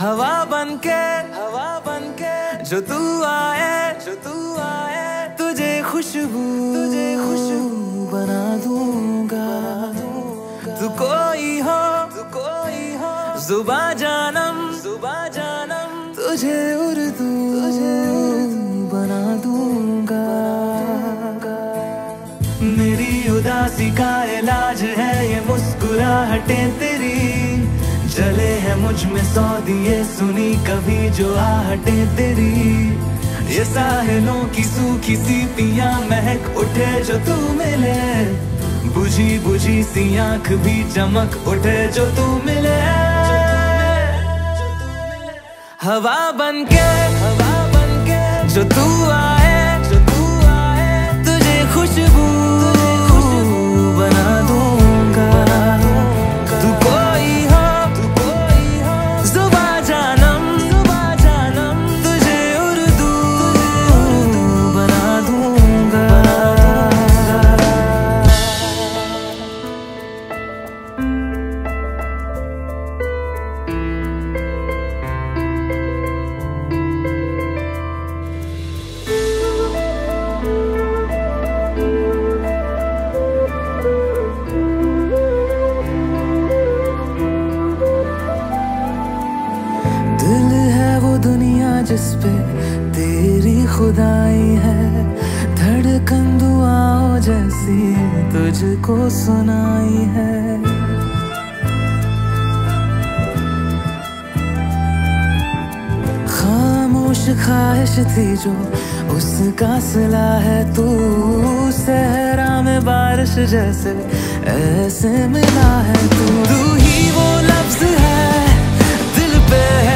हवा बनके जो तू आए तुझे खुशबू बना दूंगा। तू कोई हो जुबा जानम तुझे उर्दू बना दूंगा। मेरी उदासी का इलाज है ये मुस्कुराहटें तेरी, जले हैं मुझ में 100 दिए सुनी कभी जो आहटें तेरी। ये साहिलों की सूखी सी पियां महक उठे जो तू मिले, बुझी बुझी सी आंख भी चमक उठे जो तू मिले। हवा बनके जो तू आए तुझे खुशबू बना दूंगा। तू कोई हो जुबा जानम तुझे उर्दू बना दूंगा। दिल है वो दुनिया जिसपे तेरी खुदाई है, धड़कन दुआओं जैसी तुझको सुनाई है। खामोश ख्वाहिश थी जो उसका सिला है, तू सहरा में बारिश जैसे ऐसे मिला है। तू ही वो लफ्ज है दिल पे है